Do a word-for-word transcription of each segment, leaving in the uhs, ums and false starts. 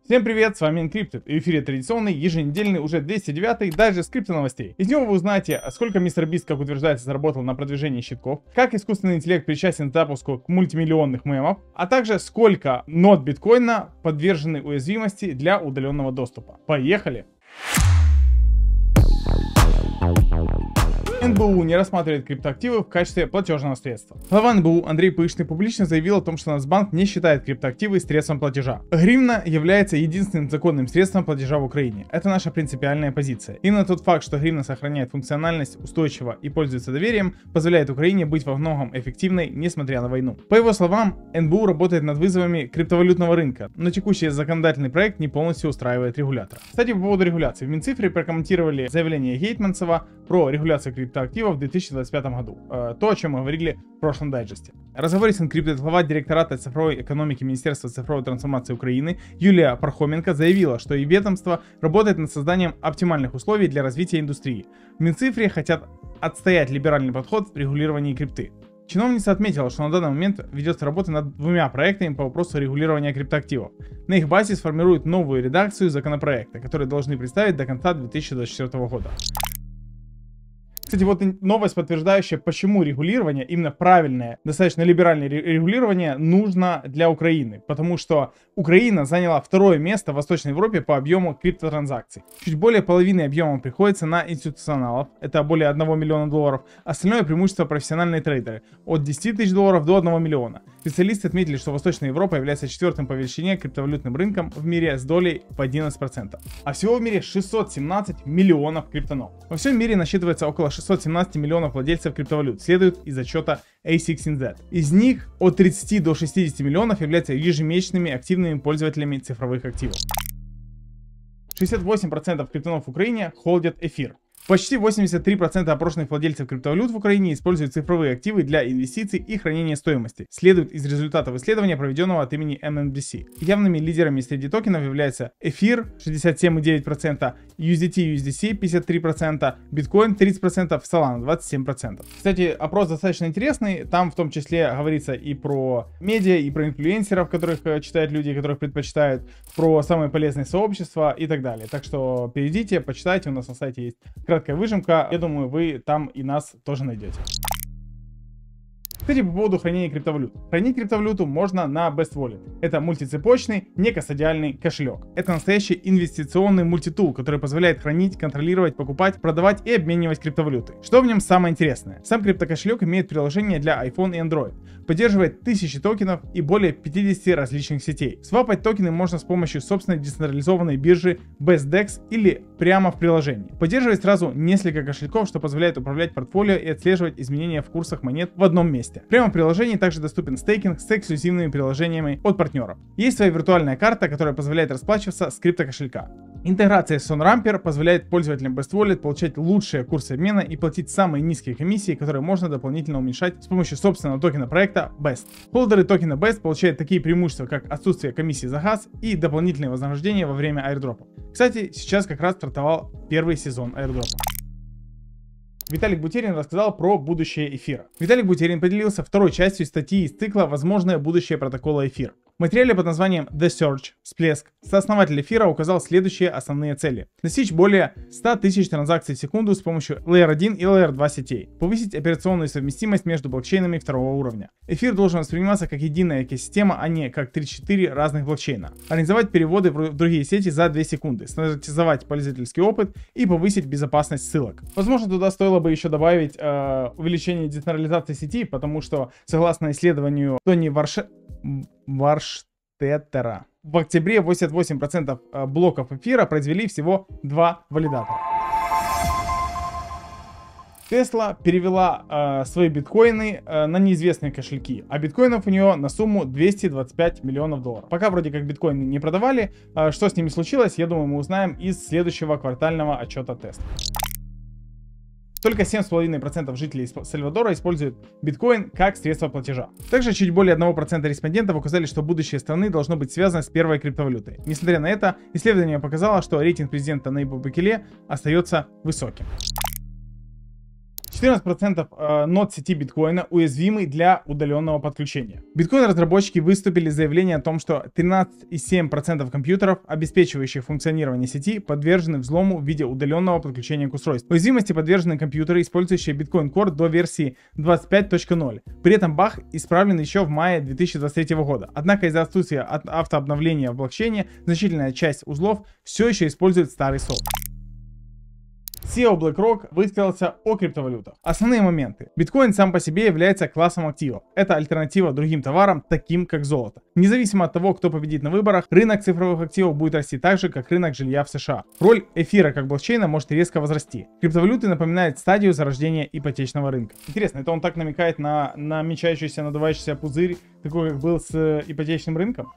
Всем привет, с вами Encrypted, и в эфире традиционный, еженедельный, уже двести девятый, даже с крипто-новостей. Из него вы узнаете, сколько MrBeast, как утверждается, заработал на продвижении щитков, как искусственный интеллект причастен к запуску мультимиллионных мемов, а также сколько нод биткоина подвержены уязвимости для удаленного доступа. Поехали! эн бэ у не рассматривает криптоактивы в качестве платежного средства. Глава эн бэ у Андрей Пышный публично заявил о том, что Нацбанк не считает криптоактивы средством платежа. Гривна является единственным законным средством платежа в Украине. Это наша принципиальная позиция. Именно тот факт, что гривна сохраняет функциональность устойчиво и пользуется доверием, позволяет Украине быть во многом эффективной, несмотря на войну. По его словам, эн бэ у работает над вызовами криптовалютного рынка, но текущий законодательный проект не полностью устраивает регулятора. Кстати, по поводу регуляции. В Минцифре прокомментировали заявление Гейтманцева про регуляцию криптоактивов в две тысячи двадцать пятом году. То, о чем мы говорили в прошлом дайджесте. В разговоре с Encrypted глава директората цифровой экономики Министерства цифровой трансформации Украины Юлия Пархоменко заявила, что и ведомство работает над созданием оптимальных условий для развития индустрии. В Минцифре хотят отстоять либеральный подход в регулировании крипты. Чиновница отметила, что на данный момент ведется работа над двумя проектами по вопросу регулирования криптоактивов. На их базе сформируют новую редакцию законопроекта, которые должны представить до конца две тысячи двадцать четвёртого года. Кстати, вот новость, подтверждающая, почему регулирование, именно правильное, достаточно либеральное регулирование нужно для Украины. Потому что Украина заняла второе место в Восточной Европе по объему криптотранзакций. Чуть более половины объема приходится на институционалов, это более одного миллиона долларов. Остальное преимущество профессиональные трейдеры, от десяти тысяч долларов до одного миллиона. Специалисты отметили, что Восточная Европа является четвертым по величине криптовалютным рынком в мире с долей в одиннадцать процентов. А всего в мире шестьсот семнадцать миллионов криптонов. Во всем мире насчитывается около шестисот семнадцати миллионов владельцев криптовалют, следует из отчета эй сикс эн зет. Из них от тридцати до шестидесяти миллионов являются ежемесячными активными пользователями цифровых активов. шестьдесят восемь процентов криптонов в Украине холдят эфир. Почти восемьдесят три процента опрошенных владельцев криптовалют в Украине используют цифровые активы для инвестиций и хранения стоимости, следует из результатов исследования, проведенного от имени эм эн би си. Явными лидерами среди токенов являются эфир шестьдесят семь и девять десятых процента, ю эс ди ти ю эс ди си пятьдесят три процента, биткоин тридцать процентов, Solana двадцать семь процентов. Кстати, опрос достаточно интересный, там в том числе говорится и про медиа, и про инфлюенсеров, которых читают люди, которых предпочитают, про самые полезные сообщества и так далее. Так что перейдите, почитайте, у нас на сайте есть краткая выжимка, я думаю, вы там и нас тоже найдете. Кстати, по поводу хранения криптовалют. Хранить криптовалюту можно на Best Wallet. Это мультицепочный, некассодиальный кошелек. Это настоящий инвестиционный мультитул, который позволяет хранить, контролировать, покупать, продавать и обменивать криптовалюты. Что в нем самое интересное? Сам криптокошелек имеет приложение для iPhone и Android. Поддерживает тысячи токенов и более пятидесяти различных сетей. Свапать токены можно с помощью собственной децентрализованной биржи BestDex или прямо в приложении. Поддерживает сразу несколько кошельков, что позволяет управлять портфолио и отслеживать изменения в курсах монет в одном месте. Прямо в приложении также доступен стейкинг с эксклюзивными приложениями от партнеров. Есть своя виртуальная карта, которая позволяет расплачиваться с криптокошелька. Интеграция с SonRamper позволяет пользователям Best Wallet получать лучшие курсы обмена и платить самые низкие комиссии, которые можно дополнительно уменьшать с помощью собственного токена проекта Best. Холдеры токена Best получают такие преимущества, как отсутствие комиссии за газ и дополнительные вознаграждения во время airdropа. Кстати, сейчас как раз стартовал первый сезон airdropа. Виталик Бутерин рассказал про будущее эфира. Виталик Бутерин поделился второй частью статьи из цикла «Возможное будущее протокола эфир». В материале под названием The Surge, всплеск, сооснователь эфира указал следующие основные цели. Достичь более ста тысяч транзакций в секунду с помощью лэйер один и лэйер два сетей. Повысить операционную совместимость между блокчейнами второго уровня. Эфир должен восприниматься как единая экосистема, а не как три-четыре разных блокчейна. Организовать переводы в другие сети за две секунды. Стандартизовать пользовательский опыт и повысить безопасность ссылок. Возможно, туда стоило бы еще добавить э, увеличение децентрализации сети, потому что, согласно исследованию Тони Варше... Варштеттера, в октябре восемьдесят восемь процентов блоков эфира произвели всего два валидатора. Tesla перевела э, свои биткоины э, на неизвестные кошельки, а биткоинов у нее на сумму двести двадцать пять миллионов долларов. Пока вроде как биткоины не продавали, э, что с ними случилось, я думаю, мы узнаем из следующего квартального отчета Tesla. Только семь целых пять десятых процента жителей Сальвадора используют биткоин как средство платежа. Также чуть более одного процента респондентов указали, что будущее страны должно быть связано с первой криптовалютой. Несмотря на это, исследование показало, что рейтинг президента Найиба Букеле остается высоким. четырнадцать процентов нод сети биткоина уязвимы для удаленного подключения. Биткоин-разработчики выступили с заявлением о том, что тринадцать и семь десятых процента компьютеров, обеспечивающих функционирование сети, подвержены взлому в виде удаленного подключения к устройству. Уязвимости подвержены компьютеры, использующие Bitcoin Core до версии двадцать пять точка ноль. При этом баг исправлен еще в мае две тысячи двадцать третьего года. Однако из-за отсутствия автообновления в блокчейне значительная часть узлов все еще использует старый софт. си и о BlackRock высказался о криптовалютах. Основные моменты. Биткоин сам по себе является классом активов. Это альтернатива другим товарам, таким как золото. Независимо от того, кто победит на выборах, рынок цифровых активов будет расти так же, как рынок жилья в США. Роль эфира как блокчейна может резко возрасти. Криптовалюты напоминают стадию зарождения ипотечного рынка. Интересно, это он так намекает на намечающийся, надувающийся пузырь, такой как был с ипотечным рынком?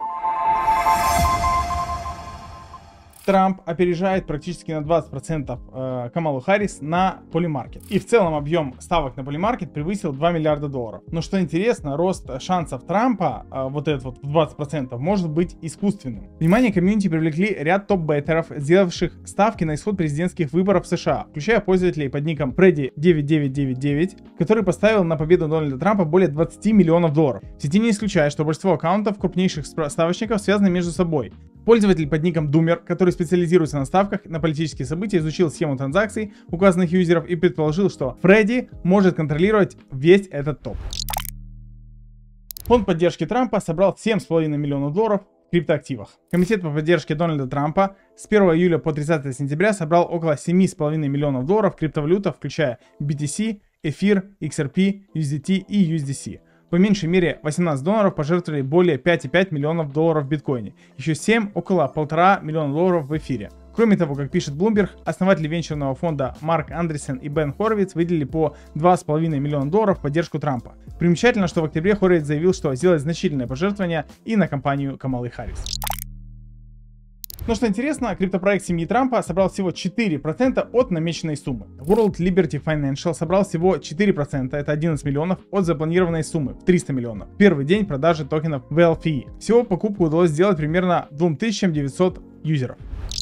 Трамп опережает практически на двадцать процентов э, Камалу Харрис на полимаркет. И в целом объем ставок на полимаркет превысил два миллиарда долларов. Но что интересно, рост шансов Трампа, э, вот этот вот в двадцать процентов, может быть искусственным. Внимание комьюнити привлекли ряд топ-беттеров, сделавших ставки на исход президентских выборов в США, включая пользователей под ником Freddy девять девять девять девять, который поставил на победу Дональда Трампа более двадцати миллионов долларов. В сети не исключает, что большинство аккаунтов крупнейших ставочников связаны между собой. Пользователь под ником Думер, который специализируется на ставках на политические события, изучил схему транзакций указанных юзеров и предположил, что Фредди может контролировать весь этот топ. Фонд поддержки Трампа собрал семь с половиной миллионов долларов в криптоактивах. Комитет по поддержке Дональда Трампа с первого июля по тридцатое сентября собрал около семи с половиной миллионов долларов в криптовалютах, включая би ти си, эфир, икс ар пи, ю эс ди ти и ю эс ди си. По меньшей мере восемнадцать доноров пожертвовали более пяти и пяти миллионов долларов в биткоине, еще семь около полтора миллиона долларов в эфире. Кроме того, как пишет Bloomberg, основатели венчурного фонда Марк Андресен и Бен Хоровиц выделили по два с половиной миллиона долларов в поддержку Трампа. Примечательно, что в октябре Хоровиц заявил, что сделает значительное пожертвование и на компанию Камалы Харрис. Но что интересно, криптопроект семьи Трампа собрал всего четыре процента от намеченной суммы. World Liberty Financial собрал всего четыре процента, это одиннадцать миллионов, от запланированной суммы в триста миллионов. Первый день продажи токенов ви эл эф и. Всего покупку удалось сделать примерно двум тысячам девятьсот юзеров.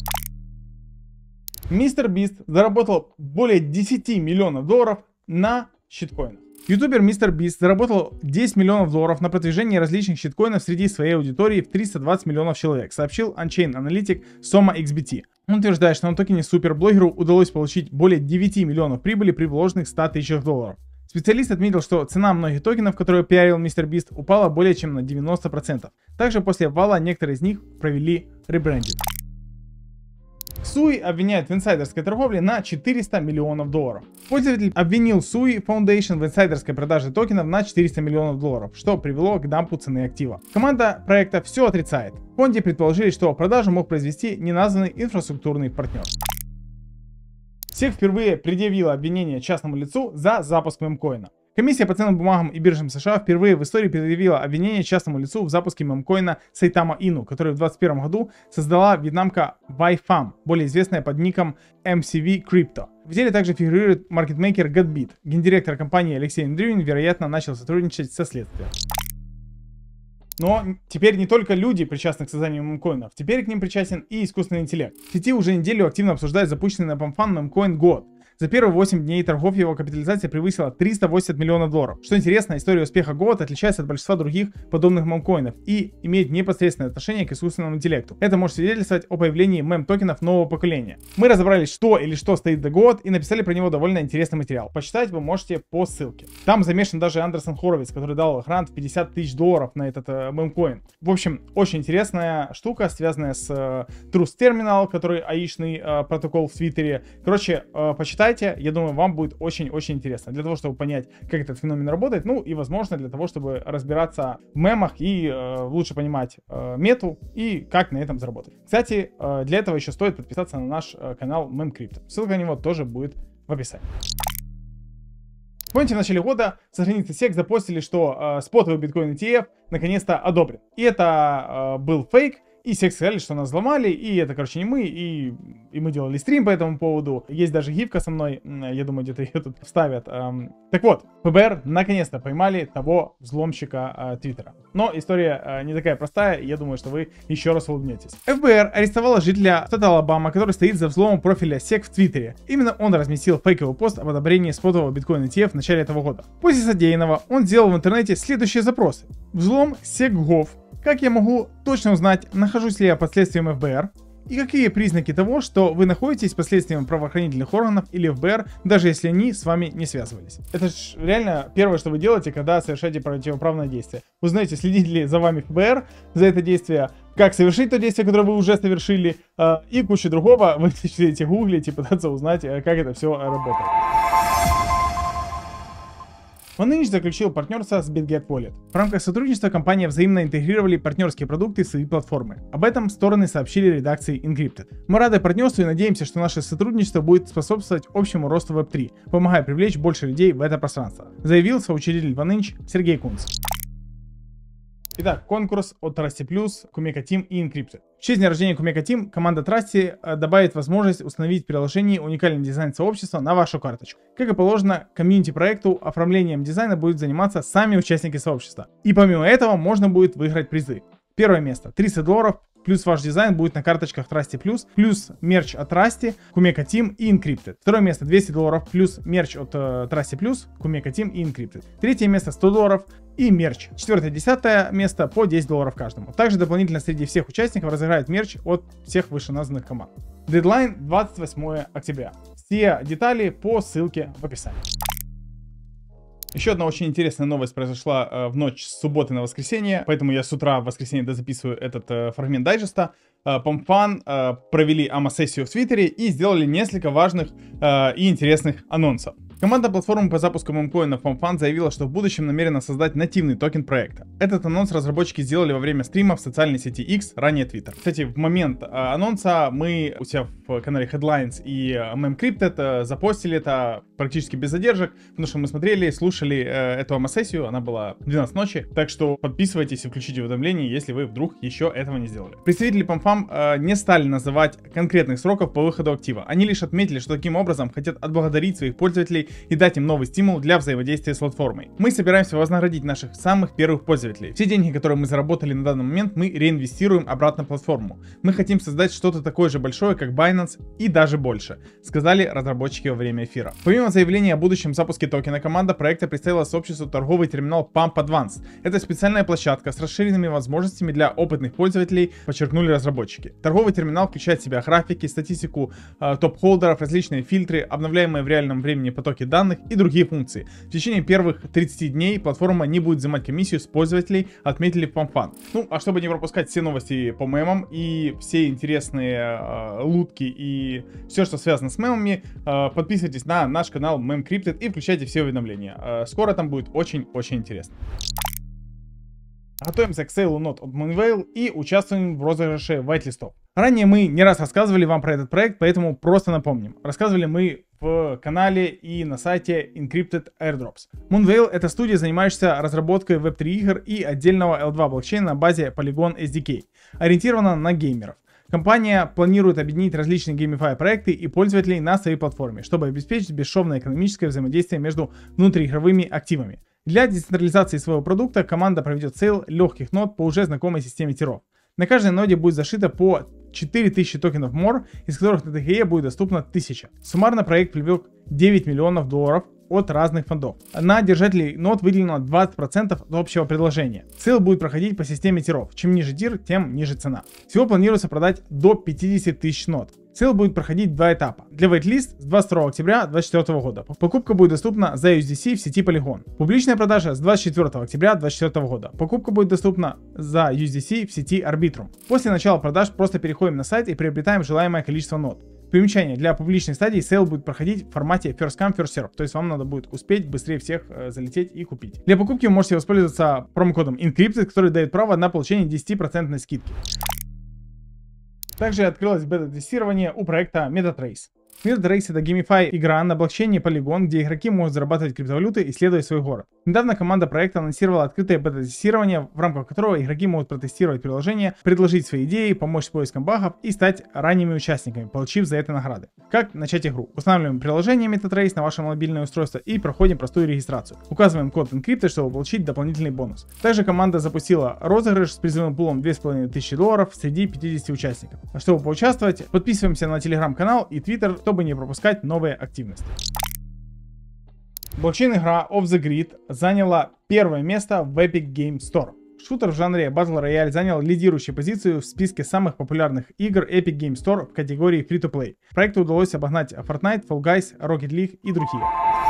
мистер Бист заработал более десяти миллионов долларов на щиткоинах. Ютубер мистер Бист заработал десять миллионов долларов на продвижении различных щиткоинов среди своей аудитории в триста двадцать миллионов человек, сообщил Unchained аналитик Сома икс би ти. Он утверждает, что на токене суперблогеру удалось получить более девяти миллионов прибыли при вложенных ста тысячах долларов. Специалист отметил, что цена многих токенов, которые пиарил мистер Бист, упала более чем на девяносто процентов. Также после обвала некоторые из них провели ребрендинг. Суи обвиняют в инсайдерской торговле на четыреста миллионов долларов. Пользователь обвинил Суи Foundation в инсайдерской продаже токенов на четыреста миллионов долларов, что привело к дампу цены актива. Команда проекта все отрицает. В фонде предположили, что продажу мог произвести неназванный инфраструктурный партнер. Сек впервые предъявила обвинение частному лицу за запуск мемкоина. Комиссия по ценным бумагам и биржам США впервые в истории предъявила обвинение частному лицу в запуске мемкоина Сайтама Ину, который в две тысячи двадцать первом году создала вьетнамка Вайфам, более известная под ником эм си ви Crypto. В деле также фигурирует маркетмейкер Godbit. Гендиректор компании Алексей Андрюнин, вероятно, начал сотрудничать со следствием. Но теперь не только люди причастны к созданию мемкоинов, теперь к ним причастен и искусственный интеллект. В сети уже неделю активно обсуждают запущенный на PanFan мемкоин год. За первые восемь дней торгов его капитализация превысила триста восемьдесят миллионов долларов. Что интересно, история успеха год отличается от большинства других подобных мемкоинов и имеет непосредственное отношение к искусственному интеллекту. Это может свидетельствовать о появлении мем-токенов нового поколения. Мы разобрались, что или что стоит за год, и написали про него довольно интересный материал. Почитать вы можете по ссылке. Там замешан даже Андерсон Хоровиц, который дал грант в пятьдесят тысяч долларов на этот э, мемкоин. В общем, очень интересная штука, связанная с э, Truth Terminal, который аишный э, протокол в Твиттере. Короче, э, почитайте. Я думаю, вам будет очень-очень интересно. Для того, чтобы понять, как этот феномен работает, ну и, возможно, для того, чтобы разбираться в мемах и э, лучше понимать э, мету и как на этом заработать. Кстати, э, для этого еще стоит подписаться на наш э, канал MemCrypto. Ссылка на него тоже будет в описании. Помните, в начале года со страницы сек запостили, что э, спотовый биткоин и ти эф наконец-то одобрен. И это э, был фейк. И все сказали, что нас взломали, и это, короче, не мы, и, и мы делали стрим по этому поводу. Есть даже гифка со мной, я думаю, где-то ее тут вставят. Так вот, ФБР наконец-то поймали того взломщика Твиттера. Но история не такая простая, я думаю, что вы еще раз улыбнетесь. ФБР арестовала жителя штата Алабама, который стоит за взломом профиля сек в Твиттере. Именно он разместил фейковый пост об одобрении спотового биткоина и ти эф в начале этого года. После содеянного он сделал в интернете следующие запросы. Взлом сек.гов. Как я могу точно узнать, нахожусь ли я под следствием ФБР? И какие признаки того, что вы находитесь под следствием правоохранительных органов или ФБР, даже если они с вами не связывались? Это же реально первое, что вы делаете, когда совершаете противоправное действие. Вы знаете, следит ли за вами ФБР за это действие, как совершить то действие, которое вы уже совершили, и кучу другого. Вы начинаете гуглить и пытаться узнать, как это все работает. OneInch заключил партнерство с BitGet Wallet. В рамках сотрудничества компания взаимно интегрировали партнерские продукты в свои платформы. Об этом стороны сообщили редакции Encrypted. Мы рады партнерству и надеемся, что наше сотрудничество будет способствовать общему росту веб три, помогая привлечь больше людей в это пространство, заявил соучредитель OneInch Сергей Кунц. Итак, конкурс от Trusty Plus, Kumeka Team и Encrypted. В честь дня рождения Kumeka Team команда Trusty добавит возможность установить в приложении уникальный дизайн сообщества на вашу карточку. Как и положено, комьюнити-проекту оформлением дизайна будут заниматься сами участники сообщества. И помимо этого можно будет выиграть призы. Первое место тридцать долларов, плюс ваш дизайн будет на карточках Trusty Plus, плюс мерч от Trusty, Kumeka Team и Encrypted. Второе место двести долларов, плюс мерч от uh, Trusty Plus, Kumeka Team и Encrypted. Третье место сто долларов и мерч. Четвертое, десятое место по десять долларов каждому. Также дополнительно среди всех участников разыграют мерч от всех вышеназванных команд. Дедлайн двадцать восьмое октября. Все детали по ссылке в описании. Еще одна очень интересная новость произошла э, в ночь с субботы на воскресенье, поэтому я с утра в воскресенье дозаписываю этот э, фрагмент дайджеста. Э, PumpFun э, провели АМА-сессию в Твиттере и сделали несколько важных э, и интересных анонсов. Команда платформы по запуску мемкоинов PumpFun заявила, что в будущем намерена создать нативный токен проекта. Этот анонс разработчики сделали во время стрима в социальной сети X, ранее Twitter. Кстати, в момент э, анонса мы у себя в канале Headlines и э, Memcrypted э, запостили это практически без задержек, потому что мы смотрели, слушали э, эту АМА-сессию, она была в двенадцать ночи, так что подписывайтесь и включите уведомления, если вы вдруг еще этого не сделали. Представители PumpFun э, не стали называть конкретных сроков по выходу актива, они лишь отметили, что таким образом хотят отблагодарить своих пользователей и дать им новый стимул для взаимодействия с платформой. Мы собираемся вознаградить наших самых первых пользователей. Все деньги, которые мы заработали на данный момент, мы реинвестируем обратно в платформу. Мы хотим создать что-то такое же большое, как Binance, и даже больше, сказали разработчики во время эфира. Помимо заявления о будущем запуске токена, команда проекта представила сообществу торговый терминал Pump Advance. Это специальная площадка с расширенными возможностями для опытных пользователей, подчеркнули разработчики. Торговый терминал включает в себя графики, статистику э, топ-холдеров, различные фильтры, обновляемые в реальном времени потоки данных и другие функции. В течение первых тридцати дней платформа не будет взимать комиссию с пользователей, отметили в PumpFun. Ну, а чтобы не пропускать все новости по мемам и все интересные э, лутки и все, что связано с мемами, э, подписывайтесь на наш канал Memcrypted и включайте все уведомления. Э, скоро там будет очень-очень интересно. Готовимся к сейлу нот от Moonveil и участвуем в розыгрыше whitelistов. Ранее мы не раз рассказывали вам про этот проект, поэтому просто напомним. Рассказывали мы в канале и на сайте Encrypted Airdrops. Moonveil — это студия, занимающаяся разработкой веб три игр и отдельного эл два блокчейна на базе Polygon эс ди кей, ориентирована на геймеров. Компания планирует объединить различные GameFi проекты и пользователей на своей платформе, чтобы обеспечить бесшовное экономическое взаимодействие между внутриигровыми активами. Для децентрализации своего продукта команда проведет сейл легких нод по уже знакомой системе тиров. На каждой ноде будет зашито по четыре тысячи токенов мор, из которых на тэ гэ е будет доступно тысяча. Суммарно проект привлек девять миллионов долларов от разных фондов. На держателей нод выделено двадцать процентов от общего предложения. Сейл будет проходить по системе тиров. Чем ниже тир, тем ниже цена. Всего планируется продать до пятидесяти тысяч нод. Сейл будет проходить два этапа. Для вейт-лист с двадцать второго октября две тысячи двадцать четвёртого года. Покупка будет доступна за ю эс ди си в сети Polygon. Публичная продажа с двадцать четвёртого октября две тысячи двадцать четвёртого года. Покупка будет доступна за ю эс ди си в сети Arbitrum. После начала продаж просто переходим на сайт и приобретаем желаемое количество нод. Примечание: для публичной стадии сейл будет проходить в формате first come, first serve, то есть вам надо будет успеть быстрее всех э, залететь и купить. Для покупки вы можете воспользоваться промокодом Encrypted, который дает право на получение десяти процентов скидки. Также открылось бета-тестирование у проекта MetaTrace. MetaTrace — это GameFi игра на блокчейне Polygon, где игроки могут зарабатывать криптовалюты, исследуя свой город. Недавно команда проекта анонсировала открытое бета-тестирование, в рамках которого игроки могут протестировать приложение, предложить свои идеи, помочь с поиском багов и стать ранними участниками, получив за это награды. Как начать игру? Устанавливаем приложение MetaTrace на ваше мобильное устройство и проходим простую регистрацию. Указываем код Encrypted, чтобы получить дополнительный бонус. Также команда запустила розыгрыш с призовым пулом две тысячи пятьсот долларов среди пятидесяти участников. Чтобы поучаствовать, подписываемся на телеграм-канал и твиттер, чтобы не пропускать новые активности. Блокчейн-игра Off the Grid заняла первое место в Epic Games Store. Шутер в жанре Battle Royale занял лидирующую позицию в списке самых популярных игр Epic Games Store в категории Free-to-Play. Проекту удалось обогнать Fortnite, Fall Guys, Rocket League и другие.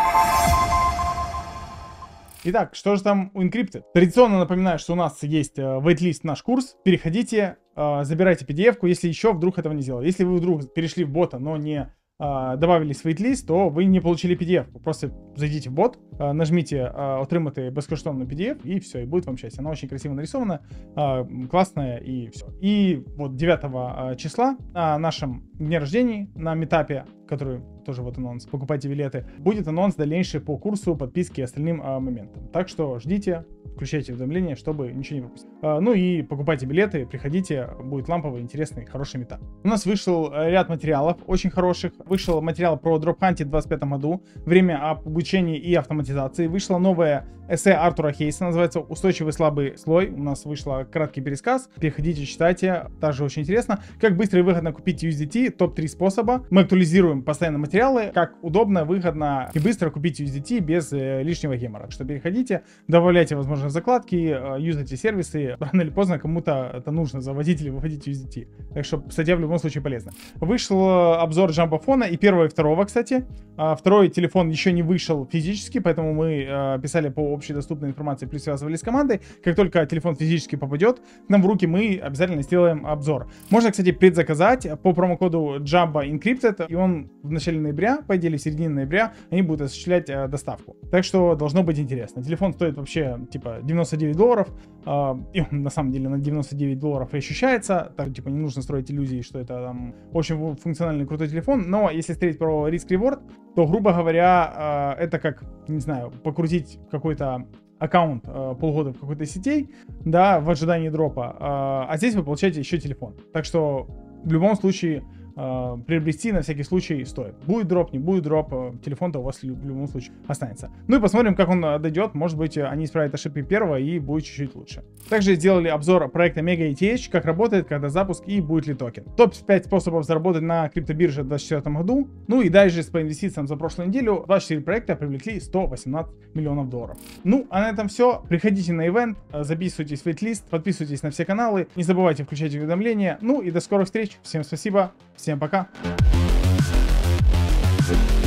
Итак, что же там у Encrypted? Традиционно напоминаю, что у нас есть waitlist наш курс. Переходите, забирайте пи ди эф-ку, если еще вдруг этого не сделали. Если вы вдруг перешли в бота, но не добавили в waitlist, то вы не получили пи ди эф-ку. Просто зайдите в бот, нажмите отримати безкоштовно пи ди эф, и все, и будет вам счастье. Она очень красиво нарисована, классная, и все. И вот девятого числа на нашем дне рождения, на метапе, который тоже вот анонс, покупайте билеты, будет анонс дальнейший по курсу, подписки и остальным а, моментам. Так что ждите, включайте уведомления, чтобы ничего не пропустить. А, ну и покупайте билеты, приходите, будет ламповый, интересный, хороший метап. У нас вышел ряд материалов, очень хороших. Вышел материал про Drop Hunt в двадцать пятом году, время обучения и автоматизации. Вышло новое эссе Артура Хейса, называется «Устойчивый слабый слой». У нас вышел краткий пересказ. Переходите, читайте, также очень интересно. Как быстро и выгодно купить ю эс ди ти, топ три способа. Мы актуализируем постоянно материалы, как удобно, выгодно и быстро купить ю эс ди ти без э, лишнего гемора. Так что переходите, добавляйте возможные закладки, э, юзайте сервисы. Рано или поздно кому-то это нужно, заводить или выводить ю эс ди ти. Так что статья в любом случае полезна. Вышел обзор джамбофона и первого, и второго, кстати. А второй телефон еще не вышел физически, поэтому мы э, писали по общедоступной информации, плюс связывались с командой. Как только телефон физически попадет к нам в руки, мы обязательно сделаем обзор. Можно, кстати, предзаказать по промокоду Jamba Encrypted, и он в начале ноября, по идее, в середине ноября, они будут осуществлять э, доставку. Так что должно быть интересно. Телефон стоит вообще, типа, девяносто девять долларов, э, и он, на самом деле, на девяносто девять долларов и ощущается, так, типа, не нужно строить иллюзии, что это там очень функциональный крутой телефон, но если смотреть про риск-реворд, то, грубо говоря, э, это как, не знаю, покрутить какой-то аккаунт э, полгода в какой-то сетей, да, в ожидании дропа, э, а здесь вы получаете еще телефон. Так что в любом случае э, приобрести на всякий случай стоит. Будет дроп, не будет дроп, э, телефон-то у вас в любом случае останется. Ну и посмотрим, как он дойдет. Может быть, они исправят ошибки первого и будет чуть-чуть лучше. Также сделали обзор проекта Mega и ти эйч, как работает, когда запуск и будет ли токен. топ пять способов заработать на криптобирже в двадцать четвёртом году. Ну и дальше по инвестициям за прошлую неделю двадцать четыре проекта привлекли сто восемнадцать миллионов долларов. Ну, а на этом все. Приходите на ивент, записывайтесь в вейтлист, подписывайтесь на все каналы, не забывайте включать уведомления. Ну и до скорых встреч. Всем спасибо, всем пока.